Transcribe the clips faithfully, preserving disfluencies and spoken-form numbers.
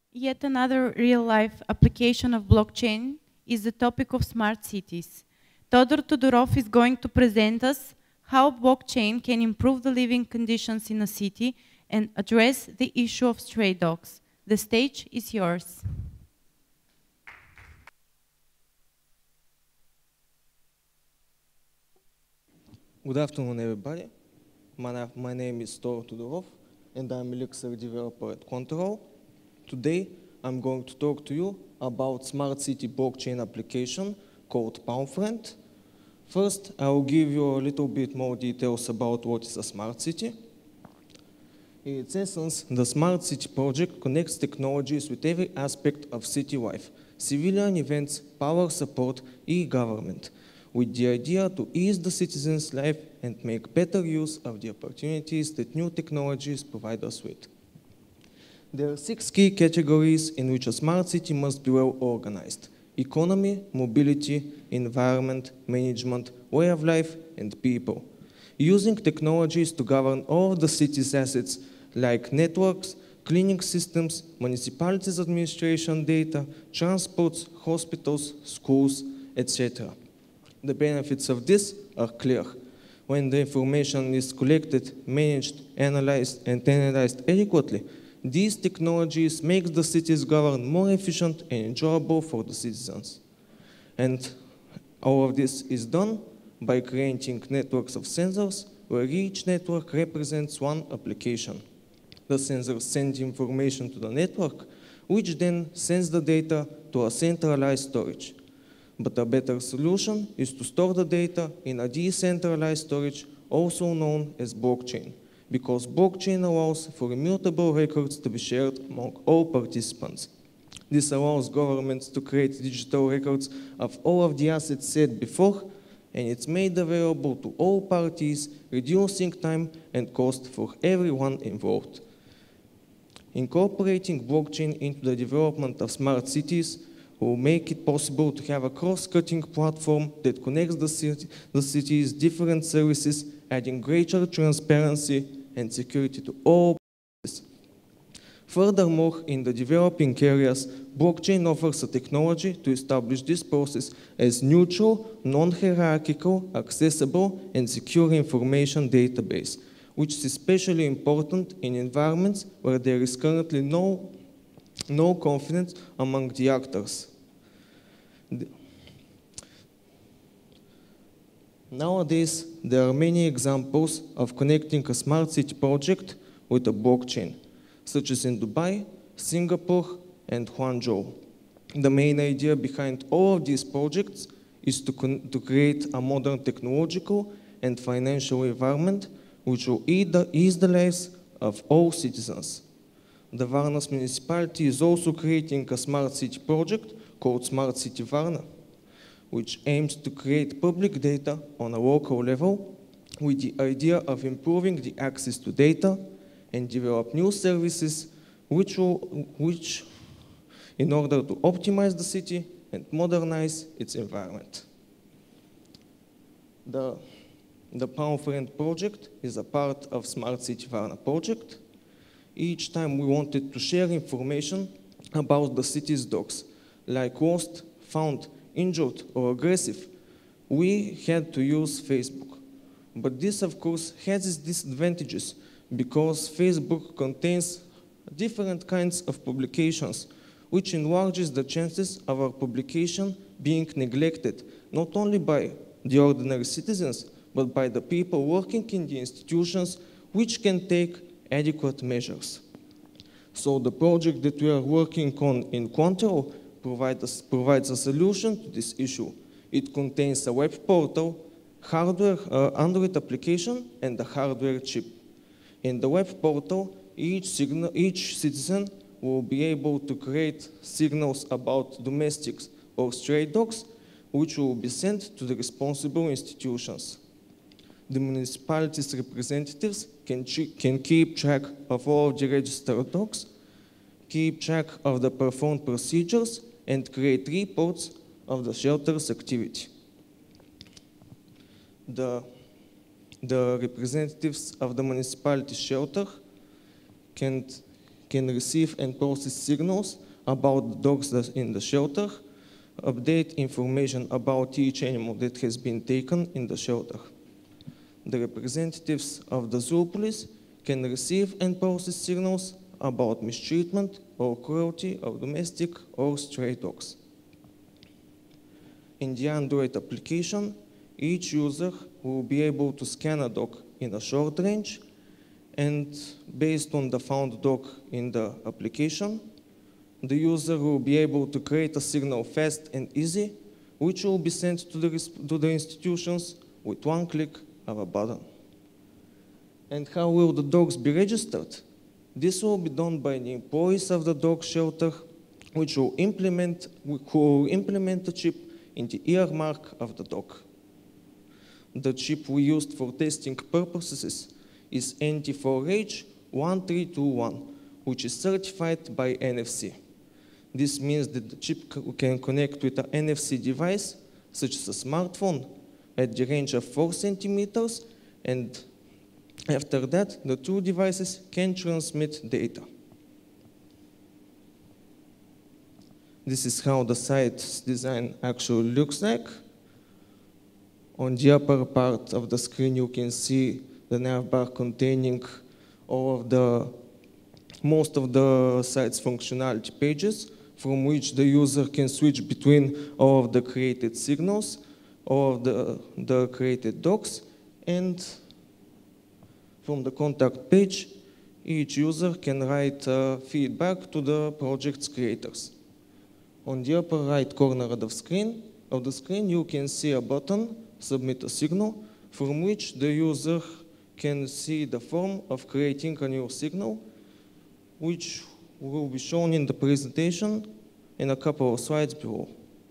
Yet another real-life application of blockchain is the topic of smart cities. Todor Todorov is going to present us how blockchain can improve the living conditions in a city and address the issue of stray dogs. The stage is yours. Good afternoon, everybody. My, my name is Todor Todorov, and I'm Elixir developer at Control. Today, I'm going to talk to you about smart city blockchain application called PalmFriend. First, I will give you a little bit more details about what is a smart city. In its essence, the smart city project connects technologies with every aspect of city life: civilian events, power support, e-government, with the idea to ease the citizens' life and make better use of the opportunities that new technologies provide us with. There are six key categories in which a smart city must be well organized: economy, mobility, environment, management, way of life, and people. Using technologies to govern all of the city's assets like networks, cleaning systems, municipalities' administration data, transports, hospitals, schools, et cetera. The benefits of this are clear. When the information is collected, managed, analyzed, and analyzed adequately, these technologies make the cities governed more efficient and enjoyable for the citizens. And all of this is done by creating networks of sensors, where each network represents one application. The sensors send information to the network, which then sends the data to a centralized storage. But a better solution is to store the data in a decentralized storage, also known as blockchain, because blockchain allows for immutable records to be shared among all participants. This allows governments to create digital records of all of the assets said before, and it's made available to all parties, reducing time and cost for everyone involved. Incorporating blockchain into the development of smart cities will make it possible to have a cross-cutting platform that connects the, city, the city's different services, adding greater transparency and security to all parties. Furthermore, in the developing areas, blockchain offers a technology to establish this process as neutral, non-hierarchical, accessible, and secure information database, which is especially important in environments where there is currently no, no confidence among the actors. Nowadays, there are many examples of connecting a smart city project with a blockchain, such as in Dubai, Singapore, and Guangzhou. The main idea behind all of these projects is to, to create a modern technological and financial environment which will ease the lives of all citizens. The Varnas municipality is also creating a smart city project called Smart City Varna, which aims to create public data on a local level with the idea of improving the access to data and develop new services which, will, which in order to optimize the city and modernize its environment. The, the PalmFriend project is a part of Smart City Varna project. Each time we wanted to share information about the city's dogs, like lost, found, injured, or aggressive, we had to use Facebook. But this, of course, has its disadvantages because Facebook contains different kinds of publications, which enlarges the chances of our publication being neglected, not only by the ordinary citizens, but by the people working in the institutions which can take adequate measures. So the project that we are working on in Control provides, provides a solution to this issue. It contains a web portal, hardware, uh, Android application, and a hardware chip. In the web portal, each, signal, each citizen will be able to create signals about domestics or stray dogs, which will be sent to the responsible institutions. The municipality's representatives can, can keep track of all of the registered dogs, keep track of the performed procedures, and create reports of the shelter's activity. The, the representatives of the municipality shelter can, can receive and process signals about the dogs that in the shelter, update information about each animal that has been taken in the shelter. The representatives of the zoopolis can receive and process signals about mistreatment or cruelty of domestic or stray dogs. In the Android application, each user will be able to scan a dog in a short range, and based on the found dog in the application, the user will be able to create a signal fast and easy, which will be sent to the, to the institutions with one click of a button. And how will the dogs be registered? This will be done by the employees of the dog shelter, which will implement, who will implement the chip in the ear mark of the dog. The chip we used for testing purposes is N T four H one three two one, which is certified by N F C. This means that the chip can connect with an N F C device, such as a smartphone, at the range of four centimeters, and after that, the two devices can transmit data. This is how the site's design actually looks like. On the upper part of the screen, you can see the navbar containing all of the, most of the site's functionality pages, from which the user can switch between all of the created signals, all of the, the created docs, and from the contact page, each user can write uh, feedback to the project's creators. On the upper right corner of the screen, of the screen, you can see a button, Submit a Signal, from which the user can see the form of creating a new signal, which will be shown in the presentation in a couple of slides below.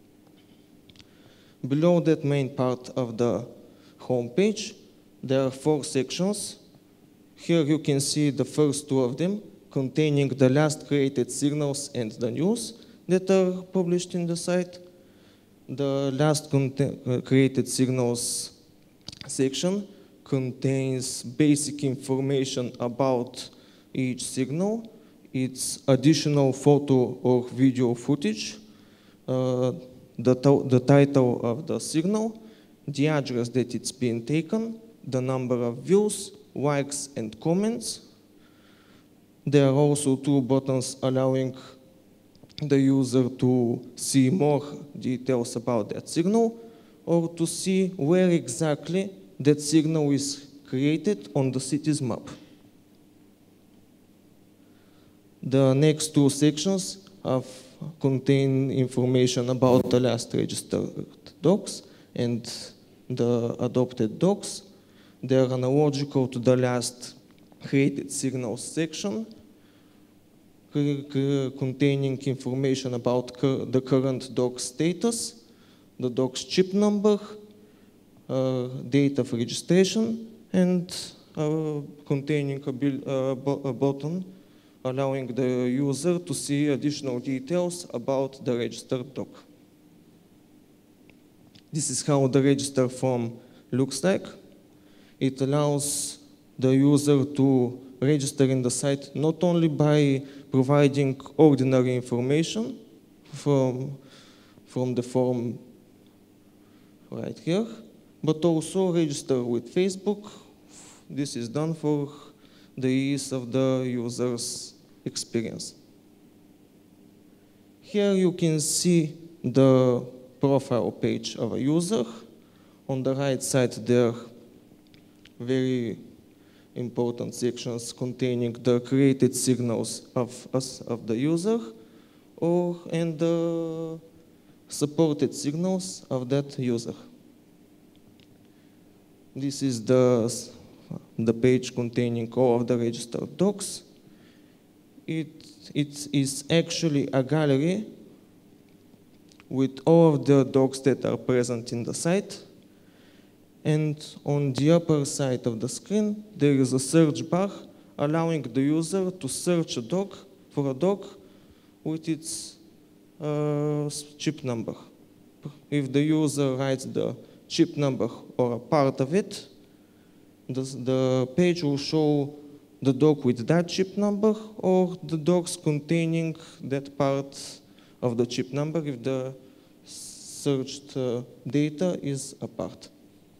Below that main part of the home page, there are four sections. Here you can see the first two of them, containing the last created signals and the news that are published in the site. The last uh, created signals section contains basic information about each signal, its additional photo or video footage, uh, the, the title of the signal, the address that it's being taken, the number of views, likes, and comments. There are also two buttons allowing the user to see more details about that signal, or to see where exactly that signal is created on the city's map. The next two sections have, contain information about the last registered dogs and the adopted dogs. They are analogical to the last created signals section, containing information about the current dog status, the dog's chip number, uh, date of registration, and uh, containing a, bill, uh, a button allowing the user to see additional details about the registered dog. This is how the register form looks like. It allows the user to register in the site not only by providing ordinary information from, from the form right here, but also register with Facebook. This is done for the ease of the user's experience. Here you can see the profile page of a user. On the right side there are very important sections containing the created signals of us, of the user, or and the supported signals of that user. This is the, the page containing all of the registered dogs. It, it is actually a gallery with all of the dogs that are present in the site. And on the upper side of the screen, there is a search bar allowing the user to search a dog for a dog with its uh, chip number. If the user writes the chip number or a part of it, the, the page will show the doc with that chip number or the docs containing that part of the chip number if the searched uh, data is apart.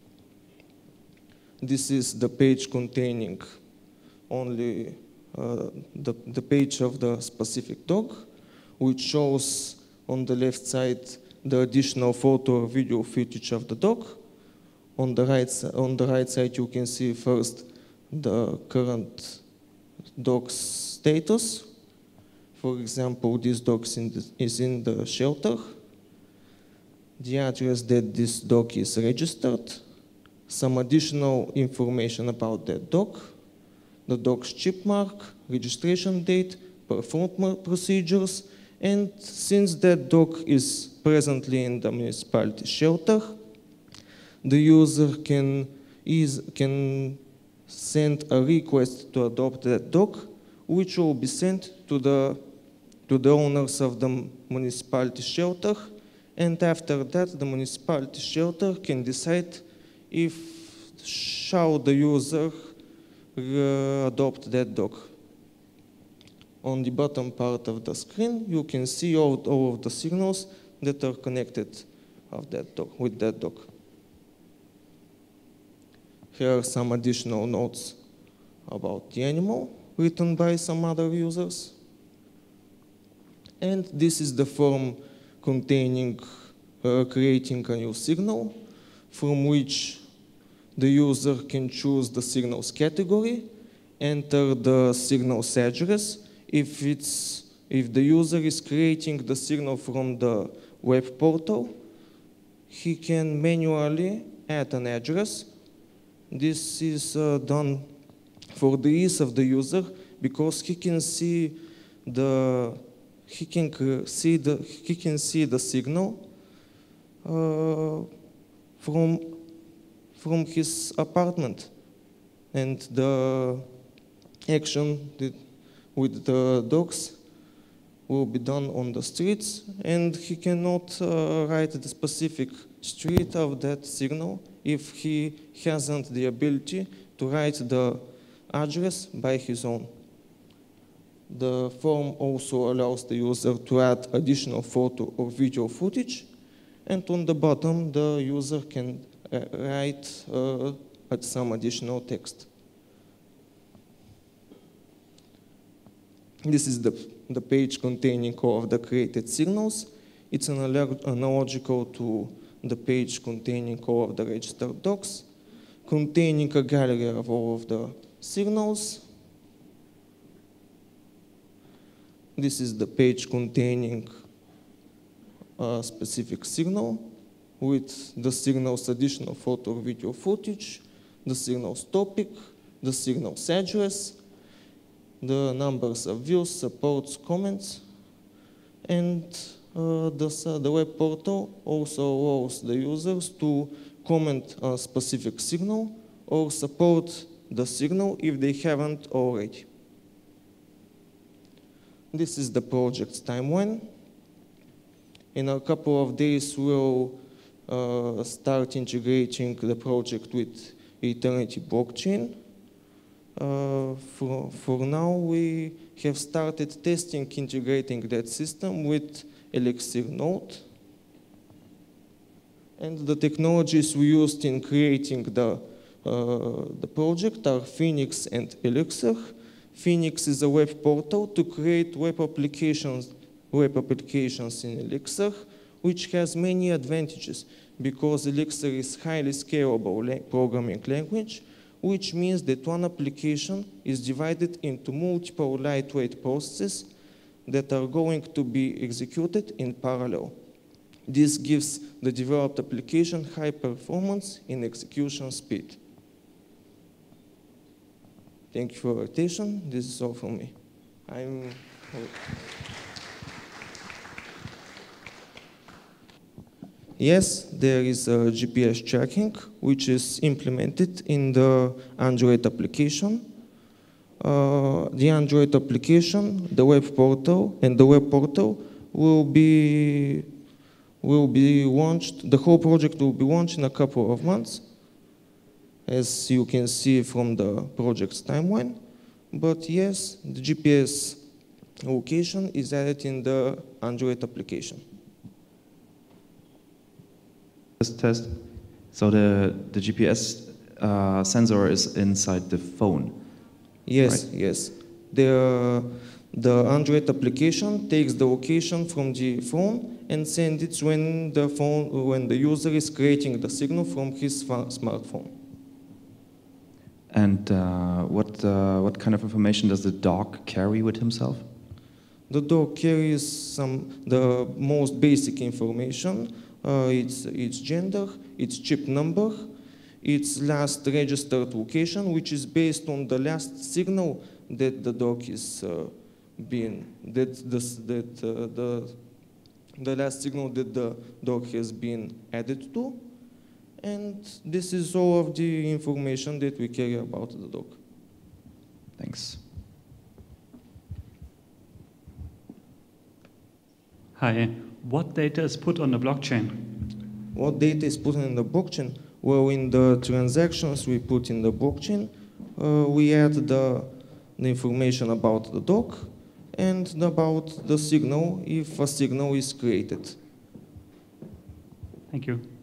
This is the page containing only uh, the, the page of the specific doc, which shows on the left side the additional photo or video footage of the doc. On the right, on the right side you can see first the current doc's status. For example, this doc is in the shelter, the address that this doc is registered, some additional information about that doc, the doc's chip mark, registration date, performed procedures, and since that doc is presently in the municipality shelter, the user can, is, can send a request to adopt that doc, which will be sent to the, to the owners of the municipality shelter, and after that the municipality shelter can decide if shall the user uh, adopt that doc. On the bottom part of the screen, you can see all, all of the signals that are connected of that doc, with that doc. Here are some additional notes about the animal written by some other users. And this is the form containing, uh, creating a new signal from which the user can choose the signal's category, enter the signal's address. If, it's, if the user is creating the signal from the web portal, he can manually add an address. This is uh, done for the ease of the user because he can see the he can see the he can see the signal uh, from from his apartment, and the action that with the dogs will be done on the streets, and he cannot uh, write the specific street of that signal if he hasn't the ability to write the address by his own. The form also allows the user to add additional photo or video footage, and on the bottom the user can uh, write uh, some additional text. This is the, the page containing all of the created signals. It's analogical to the page containing all of the registered docs, containing a gallery of all of the signals. This is the page containing a specific signal with the signal's additional photo or video footage, the signal's topic, the signal's address, the numbers of views, supports, comments, and uh, the, the web portal also allows the users to comment on a specific signal or support the signal if they haven't already. This is the project's timeline. In a couple of days, we'll uh, start integrating the project with Eternity blockchain. Uh, for, for now, we have started testing integrating that system with Elixir Node. And the technologies we used in creating the, uh, the project are Phoenix and Elixir. Phoenix is a web portal to create web applications, web applications in Elixir, which has many advantages because Elixir is highly scalable la- programming language, which means that one application is divided into multiple lightweight processes that are going to be executed in parallel. This gives the developed application high performance in execution speed. Thank you for your attention. This is all from me. I'm Yes, there is a G P S tracking, which is implemented in the Android application. Uh, the Android application, the web portal, and the web portal will be, will be launched, the whole project will be launched in a couple of months. As you can see from the project's timeline, But yes, the G P S location is added in the Android application. Test, test. So the, the G P S uh, sensor is inside the phone. Yes, right? yes. The, the Android application takes the location from the phone and sends it when the phone, when the user is creating the signal from his smartphone. And uh, what, uh, what kind of information does the dog carry with himself? The dog carries some, the most basic information. Uh, its, its gender, its chip number, its last registered location, which is based on the last signal that the dog is uh, being, that, this, that uh, the, the last signal that the dog has been added to. And this is all of the information that we carry about the dog. Thanks. Hi, what data is put on the blockchain? What data is put in the blockchain? Well, in the transactions we put in the blockchain, uh, we add the, the information about the dog and about the signal if a signal is created. Thank you.